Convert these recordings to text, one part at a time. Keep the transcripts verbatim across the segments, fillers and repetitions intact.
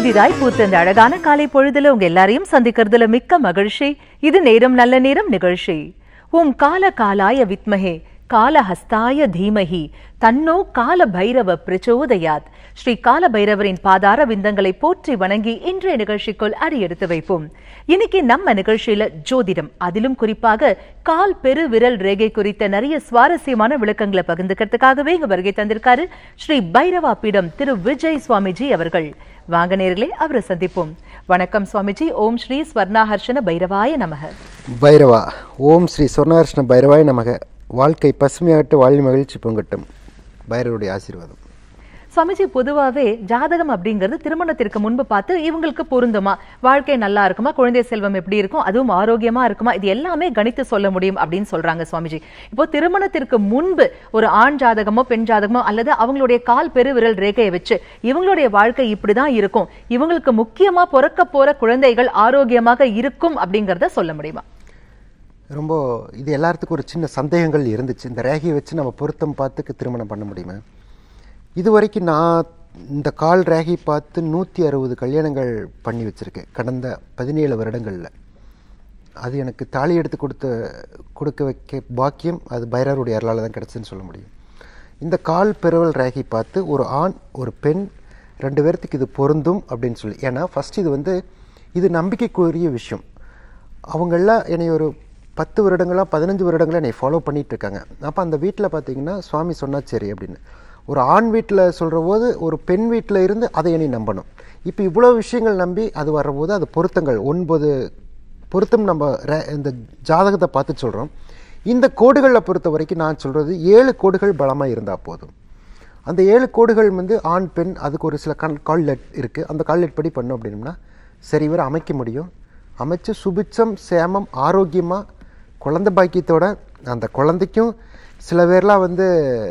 புதிதாய் பூத்த இந்த அழகான காலை பொழுதுல உங்க எல்லாரையும் சந்திக்கிறதுல மிக்க மகிழ்ச்சி. இது நேரம் நல்ல நேரம் நிகழ்ச்சி. ஓம் கால காலாய வித்மஹே காலஹஸ்தாய தீமஹி தன்னோ கால பைரவ பிரச்சோதயாத். ஸ்ரீ கால பைரவரின் பாதார விந்தங்களை போற்றி வணங்கி இன்றைய நிகழ்ச்சிக்குள் அடியெடுத்து வைப்போம். இன்னைக்கு நம்ம நிகழ்ச்சியில ஜோதிடம், அதிலும் குறிப்பாக கால் பெரு விரல் ரேகை குறித்த நிறைய சுவாரஸ்யமான விளக்கங்களை பகிர்ந்துக்கிறதுக்காகவே இங்க வருகை தந்திருக்காரு ஸ்ரீ பைரவா பீடம் திரு விஜய் சுவாமிஜி அவர்கள். வாங்க நேர்களே, அவரை சந்திப்போம். வணக்கம் சுவாமிஜி. ஓம் ஸ்ரீ ஸ்வர்ணாஹர்ஷன பைரவாய நமக. பைரவா. ஓம் ஸ்ரீ ஸ்வர்ணாஹர்ஷன பைரவாய நமக. வாழ்க்கை பசுமையாட்டு வாழ் மகிழ்ச்சி பொங்கட்டும். பைரவருடைய ஆசீர்வாதம். சுவாமிஜி, பொதுவாகவே ஜாதகம் அப்படிங்கிறது திருமணத்திற்கு முன்பு பார்த்து இவங்களுக்கு பொருந்துமா, வாழ்க்கை நல்லா இருக்குமா, குழந்தை செல்வம் எப்படி இருக்கும், அதுவும் ஆரோக்கியமா இருக்குமா, இது எல்லாமே கணித்து சொல்ல முடியும் அப்படின்னு சொல்றாங்க சுவாமிஜி. இப்போ திருமணத்திற்கு முன்பு ஒரு ஆண் ஜாதகமோ பெண் ஜாதகமோ அல்லது அவங்களுடைய கால் பெருவிரல் ரேகையை வச்சு இவங்களுடைய வாழ்க்கை இப்படிதான் இருக்கும், இவங்களுக்கு முக்கியமா பிறக்க போற குழந்தைகள் ஆரோக்கியமாக இருக்கும் அப்படிங்கறத சொல்ல முடியுமா? ரொம்ப இது எல்லாத்துக்கும் ஒரு சின்ன சந்தேகங்கள் இருந்துச்சு. இந்த ரேகையை வச்சு நம்ம பொருத்தம் பார்த்துக்கு திருமணம் பண்ண முடியுமா? இது வரைக்கும் நான் இந்த கால் ரேகை பார்த்து நூற்றி அறுபது கல்யாணங்கள் பண்ணி வச்சுருக்கேன் கடந்த பதினேழு வருடங்களில். அது எனக்கு தாலி எடுத்து கொடுத்த கொடுக்க வைக்க பாக்கியம் அது பைரவருடைய அருளால் தான் கிடச்சுன்னு சொல்ல முடியும். இந்த கால் பெருவல் ரேகை பார்த்து ஒரு ஆண் ஒரு பெண் ரெண்டு பேர்த்துக்கு இது பொருந்தும் அப்படின்னு சொல்லி, ஏன்னா ஃபஸ்ட் இது வந்து இது நம்பிக்கைக்குரிய விஷயம். அவங்களாம் என்னை ஒரு பத்து வருடங்களாக பதினஞ்சு வருடங்களாக என்னை ஃபாலோ பண்ணிகிட்ருக்காங்க. அப்போ அந்த வீட்டில் பார்த்தீங்கன்னா சுவாமி சொன்னால் சரி அப்படின்னு. ஒரு ஆண் வீட்டில் சொல்கிற போது ஒரு பெண் வீட்டில் இருந்து அதை என்னை நம்பணும். இப்போ இவ்வளோ விஷயங்கள் நம்பி அது வர்றபோது அது பொருத்தங்கள் ஒன்பது பொருத்தம் நம்ம இந்த ஜாதகத்தை பார்த்து சொல்கிறோம். இந்த கோடுகளில் பொறுத்த வரைக்கும் நான் சொல்கிறது ஏழு கோடுகள் பலமாக இருந்தால் போதும். அந்த ஏழு கோடுகள் வந்து ஆண் பெண் அதுக்கு ஒரு சில கண் கால்லெட் இருக்குது. அந்த கால்லெட் படி பண்ணோம் அப்படின்னோம்னா சரி வர அமைக்க முடியும். அமைச்சு சுபிச்சம் சேமம் ஆரோக்கியமாக குழந்தை பாக்கியத்தோட அந்த குழந்தைக்கும் சில பேர்லாம் வந்து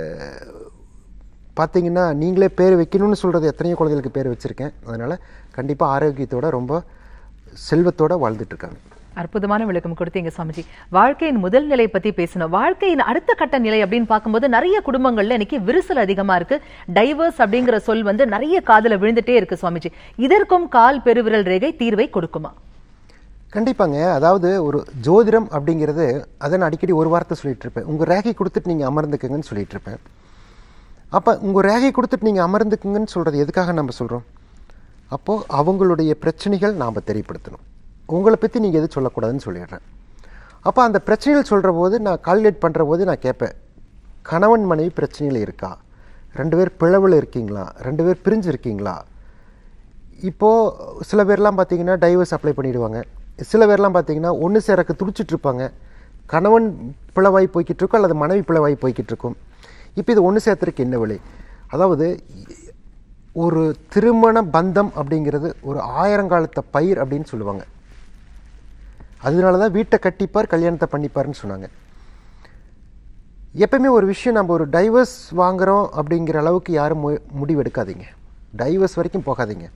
பார்த்தீங்கன்னா நீங்களே பேர் வைக்கணும்னு சொல்கிறது எத்தனையோ குழந்தைகளுக்கு பேர் வச்சுருக்கேன். அதனால் கண்டிப்பாக ஆரோக்கியத்தோட ரொம்ப செல்வத்தோடு வாழ்ந்துட்டுருக்காங்க. அற்புதமான விளக்கம் கொடுத்தீங்க சுவாமிஜி. வாழ்க்கையின் முதல் நிலை பற்றி பேசணும். வாழ்க்கையின் அடுத்த கட்ட நிலை அப்படின்னு பார்க்கும்போது நிறைய குடும்பங்கள்ல இன்னைக்கு விரிசல் அதிகமாக இருக்கு. டைவர்ஸ் அப்படிங்கிற சொல் வந்து நிறைய காதில் விழுந்துட்டே இருக்கு சுவாமிஜி. இதற்கும் கால் பெருவிரல் ரேகை தீர்வை கொடுக்குமா? கண்டிப்பாங்க. அதாவது ஒரு ஜோதிடம் அப்படிங்கிறது அதை நான் அடிக்கடி ஒரு வார்த்தை சொல்லிட்டு இருப்பேன். உங்கள் ரேகை கொடுத்துட்டு நீங்கள் அமர்ந்துக்குங்கன்னு சொல்லிட்டு இருப்பேன். அப்போ உங்கள் ரேகை கொடுத்துட்டு நீங்கள் அமர்ந்துக்குங்கன்னு சொல்கிறது எதுக்காக நம்ம சொல்கிறோம்? அப்போது அவங்களுடைய பிரச்சனைகள் நாம் தெரியப்படுத்தணும். உங்களை பற்றி நீங்கள் எது சொல்லக்கூடாதுன்னு சொல்லிடுறேன். அப்போ அந்த பிரச்சனைகள் சொல்கிற போது நான் கால்குலேட் பண்ணுற போது நான் கேட்பேன், கணவன் மனைவி பிரச்சனைகள் இருக்கா, ரெண்டு பேர் பிளவில் இருக்கீங்களா, ரெண்டு பேர் பிரிஞ்சு இருக்கீங்களா? இப்போது சில பேர்லாம் பார்த்தீங்கன்னா டைவர்ஸ் அப்ளை பண்ணிவிடுவாங்க. சில பேர்லாம் பார்த்தீங்கன்னா ஒன்று சேரக்கு துடிச்சிட்ருப்பாங்க. கணவன் பிளவாய் போய்கிட்டு இருக்கும் அல்லது மனைவி பிளவாய் போய்கிட்டு இருக்கும். இப்போ இது ஒன்று சேர்த்துறதுக்கு என்ன வழி? அதாவது ஒரு திருமண பந்தம் அப்படிங்கிறது ஒரு ஆயிரங்காலத்தை பயிர் அப்படின்னு சொல்லுவாங்க. அதனால தான் வீட்டை கட்டிப்பார் கல்யாணத்தை பண்ணிப்பார்னு சொன்னாங்க. எப்பவுமே ஒரு விஷயம் நம்ம ஒரு டைவர்ஸ் வாங்குகிறோம் அப்படிங்கிற அளவுக்கு யாரும் மு முடிவெடுக்காதீங்க. டைவர்ஸ் வரைக்கும் போகாதீங்க.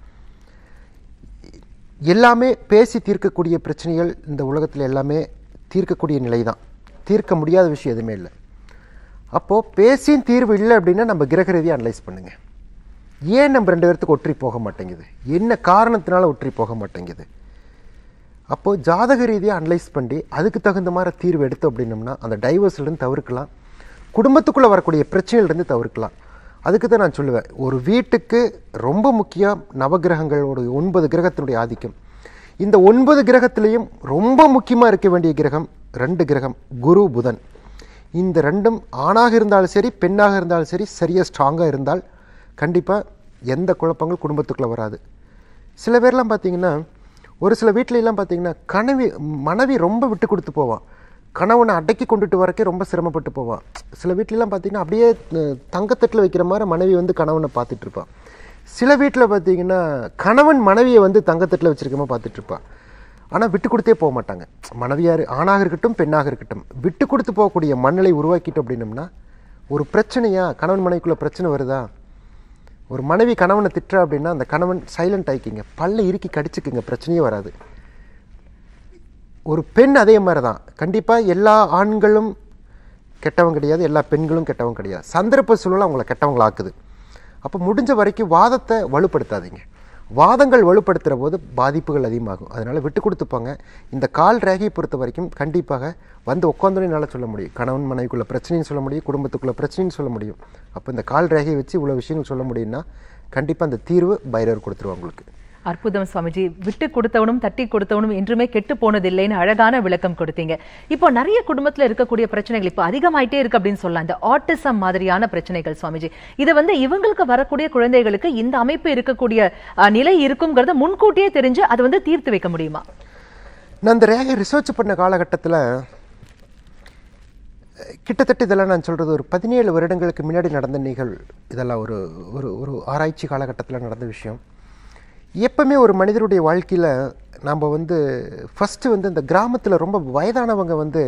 எல்லாமே பேசி தீர்க்கக்கூடிய பிரச்சனைகள் இந்த உலகத்தில் எல்லாமே தீர்க்கக்கூடிய நிலை தான். தீர்க்க முடியாத விஷயம் எதுவுமே இல்லை. அப்போது பேசியும் தீர்வு இல்லை அப்படின்னா நம்ம கிரக ரீதியாக அனலைஸ் பண்ணுங்கள். ஏன் நம்ம ரெண்டு பேர்த்துக்கு ஒற்றி போக மாட்டேங்குது, என்ன காரணத்தினால ஒற்றி போக மாட்டேங்குது? அப்போது ஜாதக ரீதியாக அனலைஸ் பண்ணி அதுக்கு தகுந்த மாதிரி தீர்வு எடுத்தோம் அப்படின்னோம்னா அந்த டைவர்ஸ்லேருந்து தவிர்க்கலாம், குடும்பத்துக்குள்ளே வரக்கூடிய பிரச்சனையிலேருந்து தவிர்க்கலாம். அதுக்கு தான் நான் சொல்லுவேன், ஒரு வீட்டுக்கு ரொம்ப முக்கியம் நவகிரகங்களோட ஒன்பது கிரகத்தினுடைய ஆதிக்கம். இந்த ஒன்பது கிரகத்திலையும் ரொம்ப முக்கியமாக இருக்க வேண்டிய கிரகம் ரெண்டு கிரகம், குரு புதன். இந்த ரெண்டும் ஆணாக இருந்தாலும் சரி பெண்ணாக இருந்தாலும் சரி சரியாக ஸ்ட்ராங்காக இருந்தால் கண்டிப்பாக எந்த குழப்பங்கள் குடும்பத்துக்குள்ளே வராது. சில பேர்லாம் பார்த்தீங்கன்னா ஒரு சில வீட்டிலலாம் பார்த்தீங்கன்னா கனவி மனைவி ரொம்ப விட்டு கொடுத்து போவான், கணவனை அடக்கி கொண்டுட்டு வரக்கே ரொம்ப சிரமப்பட்டு போவான். சில வீட்டிலலாம் பார்த்தீங்கன்னா அப்படியே தங்கத்தட்டில் வைக்கிற மாதிரி மனைவி வந்து கணவனை பார்த்துட்ருப்பான். சில வீட்டில் பார்த்தீங்கன்னா கணவன் மனைவியை வந்து தங்கத்தட்டில் வச்சுருக்கமா பார்த்துட்ருப்பான். ஆனால் விட்டு கொடுத்தே போக மாட்டாங்க. மனைவியார் ஆணாக இருக்கட்டும் பெண்ணாக இருக்கட்டும் விட்டு கொடுத்து போகக்கூடிய மண்ணலை உருவாக்கிட்டோம் அப்படின்னம்னா ஒரு பிரச்சனையா, கணவன் மனைவிக்குள்ளே பிரச்சனை வருதா, ஒரு மனைவி கணவனை திட்டுறா அப்படின்னா அந்த கணவன் சைலண்ட் ஆகிக்கிங்க, பல்ல இறுக்கி கடிச்சுக்குங்க, பிரச்சனையே வராது. ஒரு பெண் அதே மாதிரி தான். கண்டிப்பாக எல்லா ஆண்களும் கெட்டவங்க கிடையாது, எல்லா பெண்களும் கெட்டவங்க கிடையாது. சந்தர்ப்ப சூழல் அவங்கள கெட்டவங்களாக்குது. அப்போ முடிஞ்ச வரைக்கும் வாதத்தை வலுப்படுத்தாதீங்க. வாதங்கள் வலுப்படுத்துகிற போது பாதிப்புகள் அதிகமாகும். அதனால் விட்டு கொடுத்துப்பாங்க. இந்த கால் ரேகையை பொறுத்த வரைக்கும் கண்டிப்பாக வந்து உட்காந்தோன்னே என்னால் சொல்ல முடியும். கணவன் மனைவிக்குள்ள பிரச்சனைன்னு சொல்ல முடியும், குடும்பத்துக்குள்ள பிரச்சனைன்னு சொல்ல முடியும். அப்போ இந்த கால் ரேகையை வச்சு இவ்வளோ விஷயங்கள் சொல்ல முடியும்னா கண்டிப்பாக அந்த தீர்வு பைரவர் கொடுத்துருவாங்க உங்களுக்கு. அற்புதம் சுவாமிஜி. விட்டு கொடுத்தவனும் தட்டி கொடுத்தவனும் என்றுமே கெட்டு போனதில்லைன்னு அழகான விளக்கம் கொடுத்தீங்க. இப்போ நிறைய குடும்பத்துல இருக்கக்கூடிய பிரச்சனைகள் இப்போ அதிகமாயிட்டே இருக்கு அப்படின்னு சொல்லலாம். இந்த ஆட்டிசம் மாதிரியான பிரச்சனைகள் சுவாமிஜி, இதை வந்து இவங்களுக்கு வரக்கூடிய குழந்தைகளுக்கு இந்த அமைப்பு இருக்கக்கூடிய நிலை இருக்குங்கிறத முன்கூட்டியே தெரிஞ்சு அதை வந்து தீர்த்து வைக்க முடியுமா? நான் இந்த ரேகை ரிசர்ச் பண்ண காலகட்டத்தில் கிட்டத்தட்ட இதெல்லாம் நான் சொல்கிறது ஒரு பதினேழு வருடங்களுக்கு முன்னாடி நடந்த நிகழ்வு. இதெல்லாம் ஒரு ஒரு ஒரு ஆராய்ச்சி காலகட்டத்தில் நடந்த விஷயம். எப்பவுமே ஒரு மனிதருடைய வாழ்க்கையில் நாம் வந்து ஃபஸ்ட்டு வந்து இந்த கிராமத்தில் ரொம்ப வயதானவங்க வந்து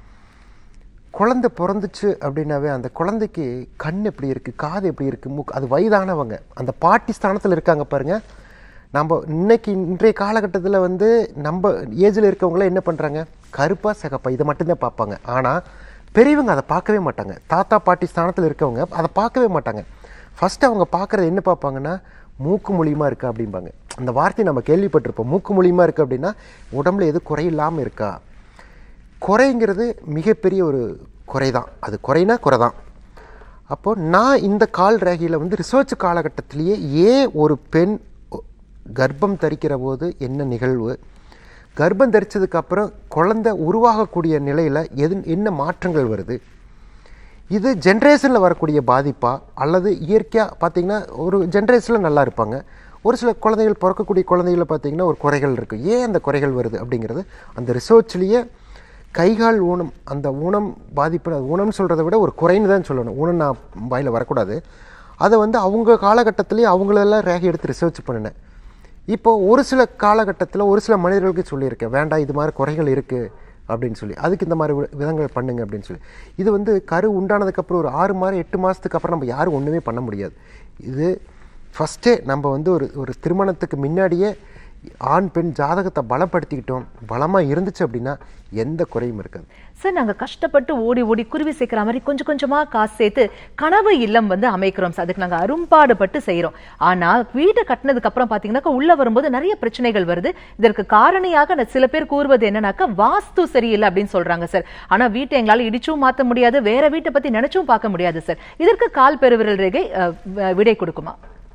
குழந்தை பிறந்துச்சு அப்படின்னாவே அந்த குழந்தைக்கு கண் எப்படி இருக்குது, காது எப்படி இருக்குது, மூக்கு, அது வயதானவங்க அந்த பாட்டி ஸ்தானத்தில் இருக்காங்க பாருங்கள். நம்ம இன்னைக்கு இன்றைய காலகட்டத்தில் வந்து நம்ம ஏஜில் இருக்கவங்களாம் என்ன பண்ணுறாங்க, கருப்பாக சிகப்பா இதை மட்டும்தான் பார்ப்பாங்க. ஆனால் பெரியவங்க அதை பார்க்கவே மாட்டாங்க. தாத்தா பாட்டி ஸ்தானத்தில் இருக்கவங்க அதை பார்க்கவே மாட்டாங்க. ஃபஸ்ட்டு அவங்க பார்க்குறது என்ன பார்ப்பாங்கன்னா, மூக்கு மூலியமாக இருக்கா அப்படிம்பாங்க. அந்த வார்த்தையை நம்ம கேள்விப்பட்டிருப்போம். மூக்கு மூலியமாக இருக்குது அப்படின்னா உடம்புல எது குறை இல்லாமல் இருக்கா. குறைங்கிறது மிகப்பெரிய ஒரு குறை தான். அது குறைனா குறை தான். அப்போது நான் இந்த கால் ரேகையில் வந்து ரிசர்ச் காலகட்டத்திலேயே ஏன் ஒரு பெண் கர்ப்பம் தரிக்கிற போது என்ன நிகழ்வு, கர்ப்பம் தரித்ததுக்கப்புறம் குழந்தை உருவாகக்கூடிய நிலையில் எது என்ன மாற்றங்கள் வருது, இது ஜென்ரேஷனில் வரக்கூடிய பாதிப்பா அல்லது இயற்கையாக பார்த்திங்கன்னா ஒரு ஜென்ரேஷனில் நல்லா இருப்பாங்க, ஒரு சில குழந்தைகள் பிறக்கக்கூடிய குழந்தைகளை பார்த்திங்கன்னா ஒரு குறைகள் இருக்குது. ஏன் அந்த குறைகள் வருது அப்படிங்கிறது அந்த ரிசர்ச்லேயே கைகால் ஊனம், அந்த ஊனம் பாதிப்பு, ஊனம்னு சொல்கிறத விட ஒரு குறைன்னு தான் சொல்லணும், ஊனம் நான் வாயில் வரக்கூடாது. அதை வந்து அவங்க காலகட்டத்திலேயே அவங்களெல்லாம் ரேகை எடுத்து ரிசர்ச் பண்ணினேன். இப்போது ஒரு சில காலகட்டத்தில் ஒரு சில மனிதர்களுக்கு சொல்லியிருக்கேன், வேண்டாம் இது மாதிரி குறைகள் இருக்குது அப்படின்னு சொல்லி, அதுக்கு இந்த மாதிரி விதங்கள் பண்ணுங்க அப்படின்னு சொல்லி. இது வந்து கரு உண்டானதுக்கப்புறம் ஒரு ஆறு மாதம் எட்டு மாதத்துக்கு அப்புறம் நம்ம யாரும் ஒன்றுமே பண்ண முடியாது. இது ஃபஸ்ட்டே நம்ம வந்து ஒரு ஒரு திருமணத்துக்கு முன்னாடியே ஆண் பெண் ஜாதகத்தை பலப்படுத்திக்கிட்டோம், பலமாக இருந்துச்சு அப்படின்னா எந்த குறையும் இருக்காது. சார், நாங்கள் கஷ்டப்பட்டு ஓடி ஓடி குருவி சேர்க்கிற மாதிரி கொஞ்சம் கொஞ்சமாக காசு சேர்த்து கனவு இல்லம் வந்து அமைக்கிறோம் சார். அதுக்கு நாங்கள் அரும்பாடுபட்டு செய்கிறோம். ஆனால் வீட்டை கட்டினதுக்கு அப்புறம் பார்த்தீங்கன்னாக்கா உள்ளே வரும்போது நிறைய பிரச்சனைகள் வருது. இதற்கு காரணியாக சில பேர் கூறுவது என்னன்னாக்கா வாஸ்து சரியில்லை அப்படின்னு சொல்கிறாங்க சார். ஆனால் வீட்டை எங்களால் இடிச்சும் மாற்ற முடியாது, வேற வீட்டை பற்றி நினைச்சும் பார்க்க முடியாது சார். இதற்கு கால் பெருவிரல் ரேகை விடை கொடுக்குமா?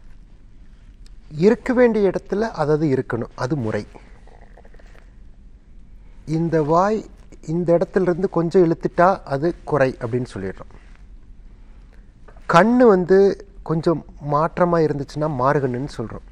இருக்க வேண்டிய இடத்துல அதாவது இருக்கணும், அது முறை. இந்த வாய் இந்த இடத்துல இருந்து கொஞ்சம் இழுத்துட்டா அது குறை அப்படின்னு சொல்லிடுறோம். கண்ணு வந்து கொஞ்சம் மாற்றமாக இருந்துச்சுன்னா மாறுகண்ணுன்னு சொல்கிறோம்.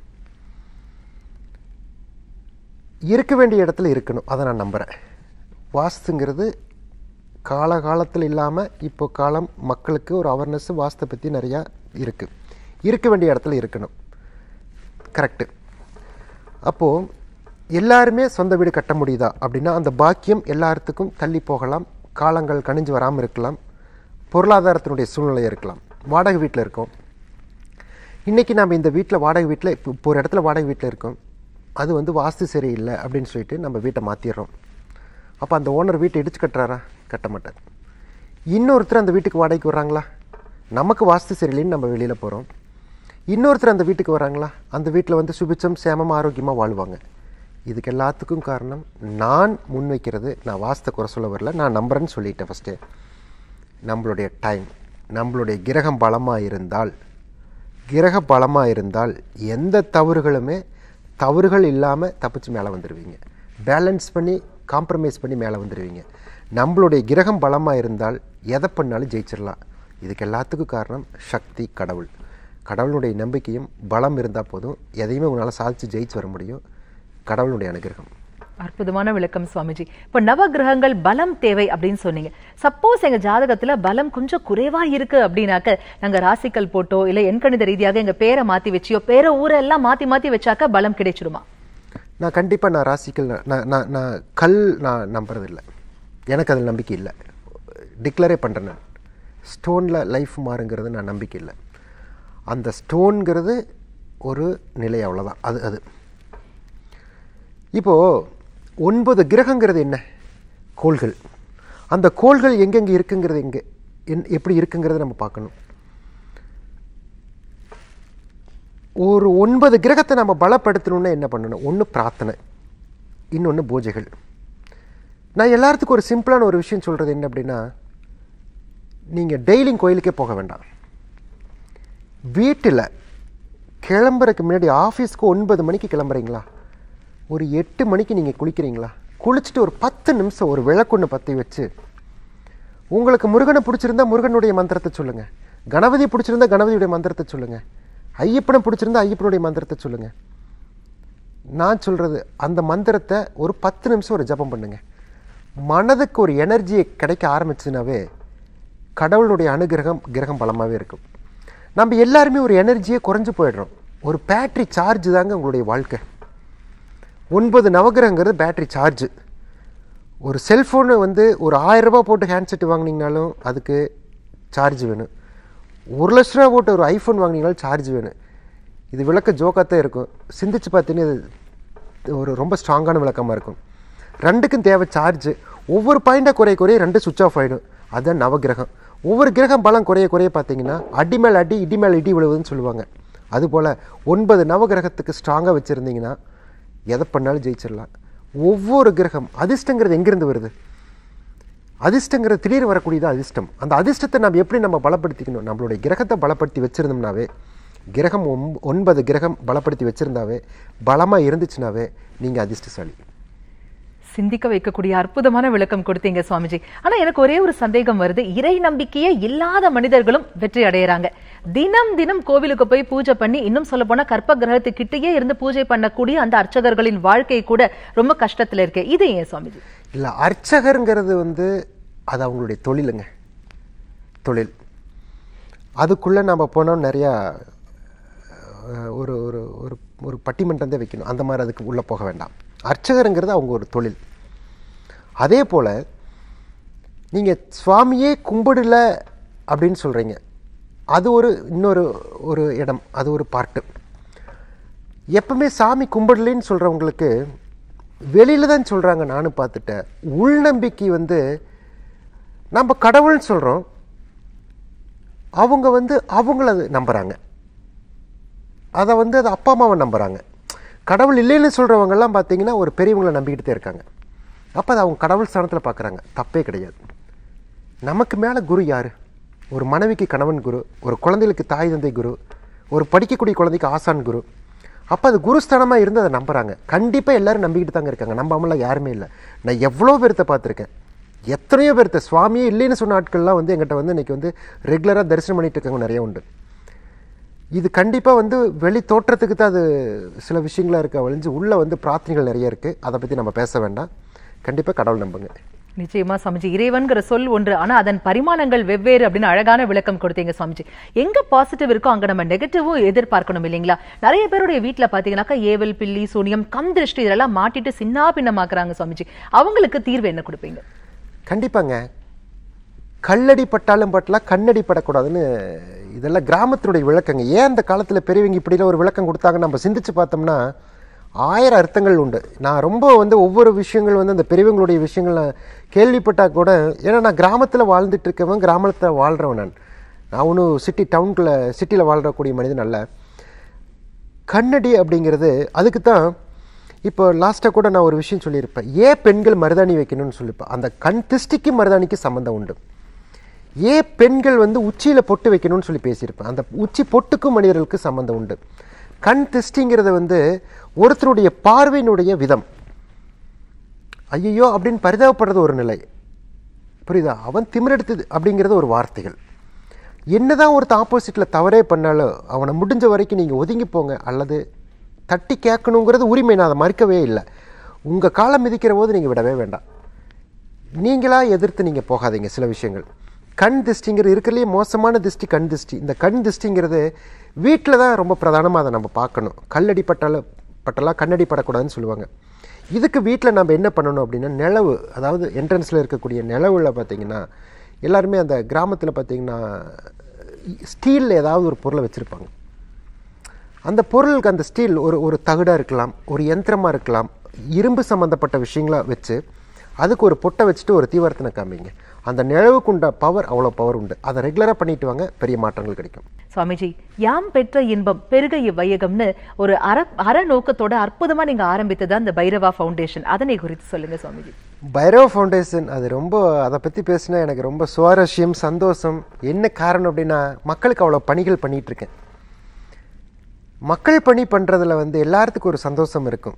இருக்க வேண்டிய இடத்துல இருக்கணும், அதை நான் நம்புகிறேன். வாஸ்துங்கிறது காலகாலத்தில் இல்லாமல் இப்போ காலம் மக்களுக்கு ஒரு அவேர்னஸ் வாஸ்தை பற்றி நிறையா இருக்குது. இருக்க வேண்டிய இடத்துல இருக்கணும், கரெக்டு. அப்போது எல்லாருமே சொந்த வீடு கட்ட முடியுதா அப்படின்னா அந்த பாக்கியம் எல்லாத்துக்கும் தள்ளி போகலாம், காலங்கள் கணிஞ்சு வராமல் இருக்கலாம், பொருளாதாரத்தினுடைய சூழ்நிலை இருக்கலாம். வாடகை வீட்டில் இருக்கோம், இன்றைக்கி நம்ம இந்த வீட்டில் வாடகை வீட்டில் இப்போ இப்போ ஒரு இடத்துல வாடகை வீட்டில் இருக்கோம், அது வந்து வாஸ்து சரியில்லை அப்படின்னு சொல்லிட்டு நம்ம வீட்டை மாற்றிடுறோம். அப்போ அந்த ஓனர் வீட்டை இடிச்சு கட்டுறாரா? கட்ட மாட்டார். இன்னொருத்தர் அந்த வீட்டுக்கு வாடகைக்கு வர்றாங்களா? நமக்கு வாஸ்து சரியில்லைன்னு நம்ம வெளியில் போகிறோம். இன்னொருத்தர் அந்த வீட்டுக்கு வராங்களா? அந்த வீட்டில் வந்து சுபிச்சம் சேமம் ஆரோக்கியமாக வாழ்வாங்க. இதுக்கு எல்லாத்துக்கும் காரணம் நான் முன்வைக்கிறது. நான் வாஸ்தை குறை சொல்ல வரல, நான் நம்புறேன்னு சொல்லிட்டேன் ஃபஸ்ட்டு. நம்மளுடைய டைம், நம்மளுடைய கிரகம் பலமாக இருந்தால் கிரக பலமாக இருந்தால் எந்த தவறுகளுமே தவறுகள் இல்லாமல் தப்பிச்சு மேலே வந்துடுவீங்க. பேலன்ஸ் பண்ணி காம்ப்ரமைஸ் பண்ணி மேலே வந்துடுவீங்க. நம்மளுடைய கிரகம் பலமாக இருந்தால் எதை பண்ணாலும் ஜெயிச்சிடலாம். இதுக்கு எல்லாத்துக்கும் காரணம் சக்தி, கடவுள். கடவுளுடைய நம்பிக்கையும் பலம் இருந்தால் போதும், எதையுமே உங்களால் சாதித்து ஜெயிச்சு வர முடியும். கடவுளுடைய அனுகிரகம். அற்புதமான விளக்கம் சுவாமிஜி. இப்போ நவ கிரகங்கள் பலம் தேவை அப்படின்னு சொன்னீங்க. சப்போஸ் எங்க ஜாதகத்துல பலம் கொஞ்சம் குறைவா இருக்கு அப்படின்னாக்க நாங்க ராசிக்கல் போட்டோ இல்ல எண்கணித ரீதியாக எங்க பேரை மாத்தி வச்சியோ பேரை ஊரை எல்லாம் மாத்தி மாத்தி வச்சாக்க பலம் கிடைச்சிடுமா? நான் கண்டிப்பா நான் ராசிக்கல் நான் நான் நான் கல் நான் நம்புறது இல்லை, எனக்கு அதில் நம்பிக்கை இல்லை. டிக்ளரே பண்றேன், நான் ஸ்டோன்ல லைஃப் மாறுங்கிறது நான் நம்பிக்கை இல்லை. அந்த ஸ்டோன்கிறது ஒரு நிலை, அவ்வளோதான். அது அது இப்போது ஒன்பது கிரகங்கிறது என்ன? கோள்கள். அந்த கோள்கள் எங்கெங்கே இருக்குங்கிறது எங்கே என் எப்படி இருக்குங்கிறத நம்ம பார்க்கணும். ஒரு ஒன்பது கிரகத்தை நம்ம பலப்படுத்தணும்னா என்ன பண்ணணும்? ஒன்று பிரார்த்தனை, இன்னொன்று பூஜைகள். நான் எல்லாத்துக்கும் ஒரு சிம்பிளான ஒரு விஷயம் சொல்கிறது என்ன அப்படின்னா, நீங்கள் டெய்லியும் கோயிலுக்கே போக வேண்டாம். வீட்டில் கிளம்புறதுக்கு முன்னாடி ஆஃபீஸ்க்கு ஒன்பது மணிக்கு கிளம்புறீங்களா, ஒரு எட்டு மணிக்கு நீங்கள் குளிக்கிறீங்களா, குளிச்சுட்டு ஒரு பத்து நிமிஷம் ஒரு விளக்கொன்று பற்றி வச்சு, உங்களுக்கு முருகனை பிடிச்சிருந்தா முருகனுடைய மந்திரத்தை சொல்லுங்கள், கணபதி பிடிச்சிருந்தா கணபதியுடைய மந்திரத்தை சொல்லுங்கள், ஐயப்பனை பிடிச்சிருந்தா ஐயப்பனுடைய மந்திரத்தை சொல்லுங்கள். நான் சொல்கிறது அந்த மந்திரத்தை ஒரு பத்து நிமிஷம் ஒரு ஜபம் பண்ணுங்க. மனதுக்கு ஒரு எனர்ஜியை கிடைக்க ஆரம்பிச்சுனாவே கடவுளுடைய அனுகிரகம் கிரகம் பலமாகவே இருக்கும். நம்ம எல்லாருமே ஒரு எனர்ஜியே குறைஞ்சி போயிடுறோம். ஒரு பேட்ரி சார்ஜ் தாங்க உங்களுடைய வாழ்க்கை. ஒன்பது நவகிரகங்கிறது பேட்ரி சார்ஜு. ஒரு செல்ஃபோனு வந்து ஒரு ஆயிரம் ரூபா போட்டு ஹேண்ட்செட் வாங்கினீங்கனாலும் அதுக்கு சார்ஜ் வேணும். ஒரு லட்ச ரூபா போட்டு ஒரு ஐஃபோன் வாங்கினீங்கனாலும் சார்ஜ் வேணும். இது விளக்க ஜோக்காக தான் இருக்கும். சிந்திச்சு பார்த்தீங்கன்னா இது ஒரு ரொம்ப ஸ்ட்ராங்கான விளக்கமாக இருக்கும். ரெண்டுக்கும் தேவை சார்ஜு. ஒவ்வொரு பாயிண்டாக குறைய குறைய ரெண்டு சுவிட்ச் ஆஃப் ஆகிடும். அதுதான் நவகிரகம். ஒவ்வொரு கிரகம் பலம் குறைய குறைய பார்த்தீங்கன்னா அடி மேல் அடி இடி மேல் இடி விழுவுதுன்னு சொல்லுவாங்க. அதுபோல் ஒன்பது நவகிரகத்துக்கு ஸ்ட்ராங்காக வச்சுருந்தீங்கன்னா எதை பண்ணாலும் ஜெயிச்சிடலாம். ஒவ்வொரு கிரகம் அதிர்ஷ்டங்கிறது எங்கேருந்து வருது? அதிர்ஷ்டங்கிறது திடீர் வரக்கூடியதான் அதிர்ஷ்டம். அந்த அதிர்ஷ்டத்தை நம்ம எப்படி நம்ம பலப்படுத்திக்கணும்? நம்மளுடைய கிரகத்தை பலப்படுத்தி வச்சுருந்தோம்னாவே, கிரகம் ஒம் ஒன்பது கிரகம் பலப்படுத்தி வச்சுருந்தாவே, பலமாக இருந்துச்சுனாவே நீங்கள் அதிர்ஷ்டசாலி. சிந்திக்க வைக்கக்கூடிய அற்புதமான விளக்கம் கொடுத்தீங்க சுவாமிஜி. ஆனா எனக்கு ஒரே ஒரு சந்தேகம் வருது. இறை நம்பிக்கையே இல்லாத மனிதர்களும் வெற்றி அடையறாங்க. தினம் தினம் கோவிலுக்கு போய் பூஜை பண்ணி, இன்னும் சொல்ல போனா கற்ப கிரகத்துக்கிட்டேயே இருந்து பூஜை பண்ணக்கூடிய அந்த அர்ச்சகர்களின் வாழ்க்கை கூட ரொம்ப கஷ்டத்துல இருக்கு. இது ஏன் சுவாமிஜி? இல்ல, அர்ச்சகருங்கிறது வந்து அது அவங்களுடைய தொழிலுங்க, தொழில். அதுக்குள்ள நம்ம போனோம் நிறையா ஒரு ஒரு ஒரு பட்டிமன்றம் தான் வைக்கணும். அந்த மாதிரி அதுக்கு உள்ளே போக வேண்டாம். அர்ச்சகருங்கிறது அவங்க ஒரு தொழில். அதே போல் நீங்கள் சுவாமியே கும்பிடல அப்படின்னு சொல்கிறீங்க, அது ஒரு இன்னொரு ஒரு இடம், அது ஒரு பார்ட்டு. எப்பவுமே சாமி கும்பிடலன்னு சொல்கிறவங்களுக்கு வெளியில் தான் சொல்கிறாங்க. நானும் பார்த்துட்டேன். உள்நம்பிக்கை வந்து நம்ம கடவுள்னு சொல்கிறோம், அவங்க வந்து அவங்கள அது நம்புகிறாங்க. அதை வந்து அது அப்பா அம்மாவை நம்புகிறாங்க. கடவுள் இல்லைன்னு சொல்கிறவங்கெல்லாம் பார்த்தீங்கன்னா ஒரு பெரியவங்களை நம்பிக்கிட்டு தான் இருக்காங்க. அப்போ அதை அவங்க கடவுள் ஸ்தானத்தில் பார்க்குறாங்க. தப்பே கிடையாது. நமக்கு மேலே குரு யார்? ஒரு மனைவிக்கு கணவன் குரு, ஒரு குழந்தைகளுக்கு தாய் தந்தை குரு, ஒரு படிக்கக்கூடிய குழந்தைக்கு ஆசான் குரு. அப்போ அது குருஸ்தானமாக இருந்து அதை நம்புகிறாங்க. கண்டிப்பாக எல்லோரும் நம்பிக்கிட்டு தாங்க இருக்காங்க. நம்பாமலாம் யாருமே இல்லை. நான் எவ்வளோ பேர்த்த பார்த்துருக்கேன், எத்தனையோ பேர்த்த சுவாமியே இல்லைன்னு சொன்ன ஆட்கள்லாம் வந்து எங்கிட்ட வந்து இன்றைக்கி வந்து ரெகுலராக தரிசனம் பண்ணிட்டு இருக்காங்க. நிறைய உண்டு. இது கண்டிப்பாக வந்து வெளி தோற்றத்துக்கு தான் அது சில விஷயங்களாக இருக்க ஒழிஞ்சு உள்ளே வந்து பிரார்த்தனைகள் நிறைய இருக்குது. அதை பற்றி நம்ம பேச வேண்டாம். கண்டிப்பாக கடவுள் நம்புங்க. நிச்சயமா சுவாமிஜி, இறைவன்கிற சொல் ஒன்று, ஆனா அதன் பரிமாணங்கள் வெவ்வேறு அப்படின்னு அழகான விளக்கம் கொடுத்தீங்க சுவாமிஜி. எங்க பாசிட்டிவ் இருக்கோ அங்க நம்ம நெகட்டிவும் எதிர்பார்க்கணும் இல்லைங்களா? நிறைய பேருடைய வீட்டுல பாத்தீங்கன்னாக்கா ஏவல், பில்லி, சூனியம், கம் திருஷ்டி இதெல்லாம் மாட்டிட்டு சின்ன பின்னமாக்குறாங்க சுவாமிஜி. அவங்களுக்கு தீர்வு என்ன கொடுப்பீங்க? கண்டிப்பாங்க. கல்லடி பட்டாலும் பட்டலாம், கண்ணடி படக்கூடாதுன்னு இதெல்லாம் கிராமத்தினுடைய விளக்கங்க. ஏன் அந்த காலத்தில் பெரியவங்க இப்படிலாம் ஒரு விளக்கம் கொடுத்தாங்க நம்ம சிந்திச்சு பார்த்தோம்னா ஆயிரம் அர்த்தங்கள் உண்டு. நான் ரொம்ப வந்து ஒவ்வொரு விஷயங்கள் வந்து அந்த பெரியவங்களுடைய விஷயங்கள் கேள்விப்பட்டால் கூட, ஏன்னா நான் கிராமத்தில் வாழ்ந்துட்டு இருக்கவன், கிராமத்தில் வாழ்கிறவன். நான் நான் ஒன்றும் சிட்டி டவுனுக்குள்ளே சிட்டியில் வாழ்கிறக்கூடிய மனிதன் அல்ல. கண்ணடி அப்படிங்கிறது அதுக்கு தான். இப்போ லாஸ்ட்டாக கூட நான் ஒரு விஷயம் சொல்லியிருப்பேன், ஏன் பெண்கள் மருதாணி வைக்கணும்னு சொல்லியிருப்பேன். அந்த கண் திஷ்டிக்கு மருதாணிக்கு சம்மந்தம் உண்டு. ஏன் பெண்கள் வந்து உச்சியில் பொட்டு வைக்கணும்னு சொல்லி பேசியிருப்பேன். அந்த உச்சி பொட்டுக்கும் மனிதர்களுக்கு சம்மந்தம் உண்டு. கண் திஷ்டிங்கிறது வந்து ஒருத்தருடைய பார்வையினுடைய விதம். ஐயோ அப்படின்னு பரிதாபப்படுறது ஒரு நிலை, புரியுதா? அவன் திமிரெடுத்தது அப்படிங்கிறது ஒரு வார்த்தைகள். என்னதான் ஒருத்தர் ஆப்போசிட்டில் தவறே பண்ணாலும் அவனை முடிஞ்ச வரைக்கும் நீங்கள் ஒதுங்கி போங்க அல்லது தட்டி கேட்கணுங்கிறது உரிமை. நான் அதை மறுக்கவே இல்லை. உங்கள் காலம் மிதிக்கிற போது நீங்கள் விடவே வேண்டாம். நீங்களாக எதிர்த்து நீங்கள் போகாதீங்க. சில விஷயங்கள் கண் திஷ்டிங்கிறது இருக்கிறதுலேயே மோசமான திஷ்டி கண் திஷ்டி. இந்த கண் திஷ்டிங்கிறது வீட்டில் தான் ரொம்ப பிரதானமாக அதை நம்ம பார்க்கணும். கல்லடி பட்டால பட்டலாம் கண்ணடி படக்கூடாதுன்னு சொல்லுவாங்க. இதுக்கு வீட்டில் நம்ம என்ன பண்ணணும் அப்படின்னா, நிலவு, அதாவது என்ட்ரன்ஸில் இருக்கக்கூடிய நிலவில் பார்த்திங்கன்னா எல்லாருமே அந்த கிராமத்தில் பார்த்திங்கன்னா ஸ்டீலில் ஏதாவது ஒரு பொருளை வச்சுருப்பாங்க. அந்த பொருளுக்கு அந்த ஸ்டீல் ஒரு ஒரு தகடாக இருக்கலாம், ஒரு யந்திரமாக இருக்கலாம், இரும்பு சம்மந்தப்பட்ட விஷயங்களாக வச்சு அதுக்கு ஒரு பொட்டை வச்சுட்டு ஒரு தீவர்த்தனை காமிங்க. அந்த நிழவுக்கு உண்ட பவர் அவ்வளோ பவர் உண்டு. அதை ரெகுலராக பண்ணிட்டு வாங்க, பெரிய மாற்றங்கள் கிடைக்கும். சுவாமிஜி, யாம் பெற்ற இன்பம் பெருக இவ்வையகம்னு ஒரு அற அற நோக்கத்தோட அற்புதமா நீங்க ஆரம்பித்தது அந்த பைரவா ஃபவுண்டேஷன், அதனை குறித்து சொல்லுங்க சுவாமிஜி. பைரவா ஃபவுண்டேஷன் அது ரொம்ப, அதை பற்றி பேசினா எனக்கு ரொம்ப சுவாரஸ்யம், சந்தோஷம். என்ன காரணம் அப்படின்னா, மக்களுக்கு அவ்வளோ பணிகள் பண்ணிகிட்டு இருக்கேன். மக்கள் பணி பண்ணுறதுல வந்து எல்லாத்துக்கும் ஒரு சந்தோஷம் இருக்கும்.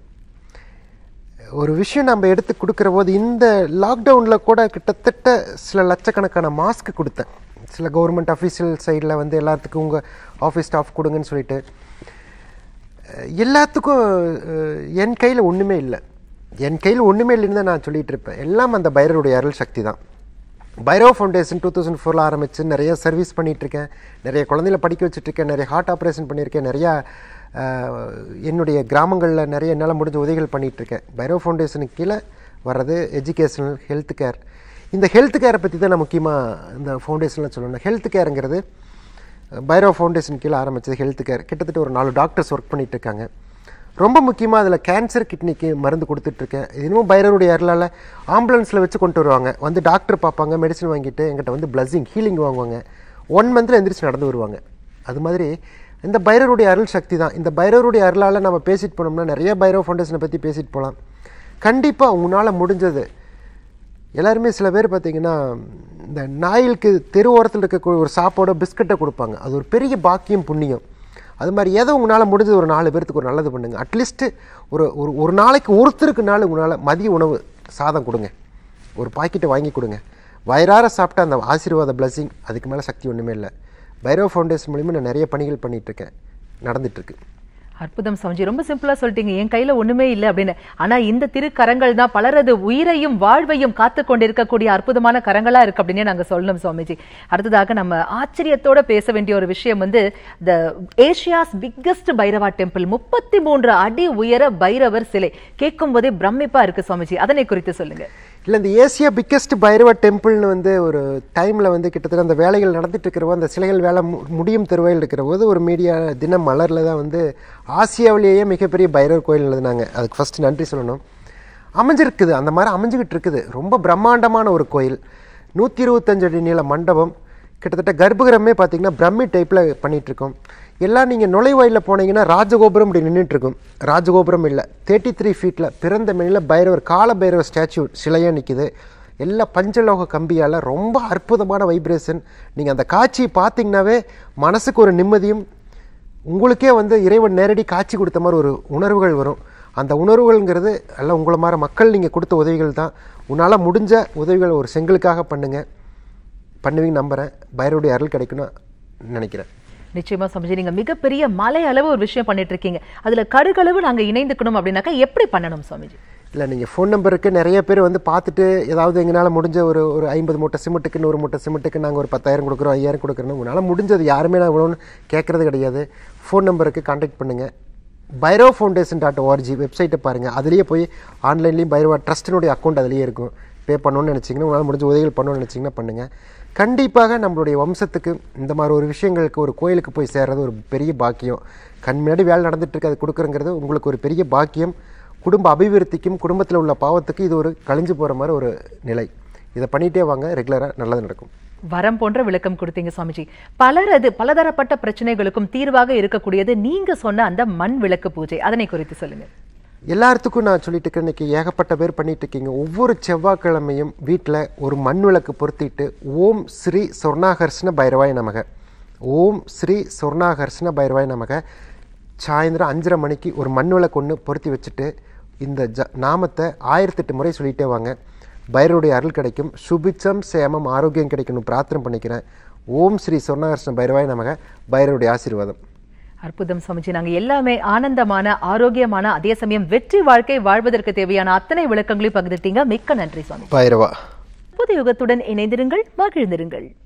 ஒரு விஷயம் நம்ம எடுத்து கொடுக்குற போது, இந்த லாக்டவுனில் கூட கிட்டத்தட்ட சில லட்சக்கணக்கான மாஸ்க் கொடுத்தேன். சில கவர்மெண்ட் அஃபீஷியல் சைடில் வந்து எல்லாத்துக்கும் உங்கள் ஆஃபீஸ் ஸ்டாஃப் கொடுங்கன்னு சொல்லிட்டு, எல்லாத்துக்கும் என் கையில் ஒன்றுமே இல்லை. என் கையில் ஒன்றுமே இல்லைன்னு தான் நான் சொல்லிகிட்டு இருப்பேன். எல்லாம் அந்த பைரவருடைய அருள் சக்தி தான். பைரவ ஃபவுண்டேஷன் டூ தௌசண்ட் ஃபோரில் ஆரம்பித்து நிறைய சர்வீஸ் பண்ணிகிட்ருக்கேன். நிறைய குழந்தைகளை படிக்க வச்சுட்ருக்கேன். நிறைய ஹார்ட் ஆப்ரேஷன் பண்ணியிருக்கேன். நிறையா என்னுடைய கிராமங்களில் நிறைய என்னால் முடிஞ்ச உதவிகள் பண்ணிகிட்ருக்கேன். பைரவ ஃபவுண்டேஷனுக்கு கீழே வர்றது எஜுகேஷனல், ஹெல்த் கேர். இந்த ஹெல்த் கேரை பற்றி தான் நான் முக்கியமாக இந்த ஃபவுண்டேஷனில் சொல்லணும். ஹெல்த் கேருங்கிறது பைரவ ஃபவுண்டேஷன் கீழே ஆரம்பித்தது ஹெல்த் கேர். கிட்டத்தட்ட ஒரு நாலு டாக்டர்ஸ் ஒர்க் பண்ணிகிட்ருக்காங்க. ரொம்ப முக்கியமாக அதில் கேன்சர் கிட்னிக்கு மருந்து கொடுத்துட்ருக்கேன். இன்னும் பைரவருடைய அருளால் ஆம்புலன்ஸில் வச்சு கொண்டு வருவாங்க. வந்து டாக்டர் பார்ப்பாங்க, மெடிசன் வாங்கிட்டு எங்கிட்ட வந்து பிளஸ்ஸிங் ஹீலிங் வாங்குவாங்க. ஒன் மந்தில் எந்திரிச்சு நடந்து வருவாங்க. அது மாதிரி இந்த பைரவருடைய அருள் சக்தி தான். இந்த பைரவருடைய அருளால் நம்ம பேசிட்டு போனோம்னா நிறைய பைரவ ஃபவுண்டேஷனை பற்றி பேசிட்டு போகலாம். கண்டிப்பாக உங்களால் முடிஞ்சது. எல்லாருமே சில பேர் பார்த்திங்கன்னா, இந்த நாய்களுக்கு தெரு ஓரத்தில் இருக்கக்கூடிய ஒரு சாப்பாடோ பிஸ்கட்டை கொடுப்பாங்க. அது ஒரு பெரிய பாக்கியம், புண்ணியம். அது மாதிரி ஏதோ உங்களால் முடிஞ்சது ஒரு நாலு பேர்த்துக்கு ஒரு நல்லது பண்ணுங்கள். அட்லீஸ்ட்டு ஒரு ஒரு ஒரு நாளைக்கு ஒருத்தருக்கு நாள் உங்களால் மதிய உணவு சாதம் கொடுங்க, ஒரு பாக்கெட்டை வாங்கி கொடுங்க. வயிறார சாப்பிட்டா அந்த ஆசீர்வாத பிளஸ்ஸிங், அதுக்கு மேலே சக்தி ஒன்றுமே இல்லை. பைரவ ஃபவுண்டேஷன் மூலிமா நான் நிறைய பணிகள் பண்ணிகிட்ருக்கேன், நடந்துகிட்ருக்கு. அற்புதம் சுவாமிஜி, ரொம்ப சிம்பிளா சொல்லிட்டீங்க. என் கையில ஒண்ணுமே இல்லை அப்படின்னு. ஆனா இந்த திருக்கரங்கள் தான் பலரது உயிரையும் வாழ்வையும் காத்து கொண்டிருக்கக்கூடிய அற்புதமான கரங்களா இருக்கு அப்படின்னே நாங்க சொல்லணும் சுவாமிஜி. அடுத்ததாக நம்ம ஆச்சரியத்தோட பேச வேண்டிய ஒரு விஷயம் வந்து, the Asia's biggest Bhairava temple, முப்பத்தி மூன்று அடி உயர பைரவர் சிலை. கேட்கும் போதே பிரமிப்பா இருக்கு சுவாமிஜி, அதனை குறித்து சொல்லுங்க. இல்லை, இந்த ஏசியா பிக்கஸ்ட் பைரவ டெம்பிள்னு வந்து ஒரு டைமில் வந்து கிட்டத்தட்ட அந்த வேலைகள் நடந்துட்டு இருக்கிறவோ, அந்த சிலைகள் வேலை முடியும் தருவாயில் இருக்கிற போது ஒரு மீடியா தினம் மலரில் தான் வந்து ஆசியாவிலேயே மிகப்பெரிய பைரவர் கோயில் எழுதுனாங்க. அதுக்கு ஃபஸ்ட்டு நன்றி சொல்லணும். அமைஞ்சிருக்குது, அந்த மாதிரி அமைஞ்சிக்கிட்டு இருக்குது. ரொம்ப பிரம்மாண்டமான ஒரு கோயில். நூற்றி இருபத்தஞ்சு அடி நீள மண்டபம். கிட்டத்தட்ட கர்ப்பகிரமே பார்த்திங்கன்னா பிரம்மி டைப்பில் பண்ணிகிட்ருக்கோம். எல்லாம் நீங்கள் நுழைவாயில் போனீங்கன்னா ராஜகோபுரம் இப்படி நின்றுட்டுருக்கும். ராஜகோபுரம் இல்லை, தேர்ட்டி த்ரீ ஃபீட்டில் பிறந்த மேனில் பைரவர், கால பைரவர் ஸ்டாச்சு சிலையாக நிற்கிது. எல்லாம் பஞ்சலோக கம்பியால் ரொம்ப அற்புதமான வைப்ரேஷன். நீங்கள் அந்த காட்சியை பார்த்தீங்கன்னாவே மனசுக்கு ஒரு நிம்மதியும், உங்களுக்கே வந்து இறைவன் நேரடி காட்சி கொடுத்த மாதிரி ஒரு உணர்வுகள் வரும். அந்த உணர்வுகள்ங்கிறது எல்லாம் உங்களை மாதிரி மக்கள் நீங்கள் கொடுத்த உதவிகள் தான். உன்னால் முடிஞ்ச உதவிகள் ஒரு செங்கலுக்காக பண்ணுங்கள், பண்ணுவீங்க நம்புகிறேன். பைரவருடைய அருள் கிடைக்குன்னு நினைக்கிறேன். நிச்சயமா சமஜி, நீங்க மிகப்பெரிய மலை அளவு ஒரு விஷயம் பண்ணிட்டு இருக்கீங்க. அதுல கடுகளவு நாங்க இணைந்துக்கணும் அப்படின்னாக்கா எப்படி பண்ணணும் சுவாமிஜி? இல்லை, நீங்கள் ஃபோன் நம்பருக்கு நிறைய பேர் வந்து பார்த்துட்டு ஏதாவது எங்களால் முடிஞ்ச ஒரு ஒரு ஐம்பது மூட்டை சிமெண்ட்டுக்கு, நூறு மூட்டை சிமெண்ட்டுக்கு நாங்கள் ஒரு பத்தாயிரம் கொடுக்குறோம், ஐயாயிரம் கொடுக்குறோம். உங்களால் முடிஞ்சது, யாருமே நான் இவ்வளோன்னு கேட்குறது கிடையாது. ஃபோன் நம்பருக்கு கான்டாக்ட் பண்ணுங்கள். பைரவ ஃபவுண்டேஷன் டாட் ஓஆர்ஜி வெப்சைட்டை பாருங்கள். அதுலேயே போய் ஆன்லைன்லேயும் பைரவா ட்ரஸ்ட்டினுடைய அக்கௌண்ட் அதுலேயே இருக்கும். பே பண்ணணும்னு நினச்சிங்கன்னா, உங்களால் முடிஞ்ச உதவிகள் பண்ணணும்னு நினச்சிங்கன்னா பண்ணுங்கள். கண்டிப்பாக நம்மளுடைய வம்சத்துக்கு இந்த மாதிரி ஒரு விஷயங்களுக்கு, ஒரு கோயிலுக்கு போய் சேர்றது ஒரு பெரிய பாக்கியம். கண் முன்னாடி வேலை நடந்துகிட்ருக்கு, அது கொடுக்குறங்கிறது உங்களுக்கு ஒரு பெரிய பாக்கியம். குடும்ப அபிவிருத்திக்கும் குடும்பத்தில் உள்ள பாவத்துக்கு இது ஒரு கழிஞ்சு போகிற மாதிரி ஒரு நிலை. இதை பண்ணிகிட்டே வாங்க, ரெகுலராக நல்லது நடக்கும். வரம் போன்ற விளக்கம் கொடுத்தீங்க சுவாமிஜி. பலரது பலதரப்பட்ட பிரச்சனைகளுக்கும் தீர்வாக இருக்கக்கூடியது நீங்க சொன்ன அந்த மண் விளக்கு பூஜை, அதனை குறித்து சொல்லுங்க. எல்லாத்துக்கும் நான் சொல்லிட்டு இருக்கேன், இன்றைக்கி ஏகப்பட்ட பேர் பண்ணிட்டு இருக்கீங்க. ஒவ்வொரு செவ்வாய்க்கிழமையும் வீட்டில் ஒரு மண் விளக்கு பொருத்திட்டு, ஓம் ஸ்ரீ சொர்ணாகர்ஷ்ண பைரவாய் நமக, ஓம் ஸ்ரீ சொர்ணாகர்ஷ்ண பைரவாய் நமக, சாயந்தரம் அஞ்சரை மணிக்கு ஒரு மண் விளக்கு ஒன்று பொருத்தி வச்சுட்டு இந்த ஜ நாமத்தை ஆயிரத்தெட்டு முறை சொல்லிகிட்டே வாங்க. பைரவருடைய அருள் கிடைக்கும். சுபிச்சம் சேமம் ஆரோக்கியம் கிடைக்கணும் பிரார்த்தனை பண்ணிக்கிறேன். ஓம் ஸ்ரீ சொர்ணாகர்ஷ்ண பைரவாய் நமக. பைரவருடைய ஆசீர்வாதம். அற்புதம் சுவாமிஜி, நாங்க எல்லாமே ஆனந்தமான, ஆரோக்கியமான, அதே சமயம் வெற்றி வாழ்க்கை வாழ்வதற்கு தேவையான அத்தனை விளக்கங்களையும் பகிர்ந்துட்டீங்க. மிக்க நன்றி சுவாமி. பைரவா. புது யுகத்துடன் இணைந்திருங்கள், மகிழ்ந்திருங்கள்.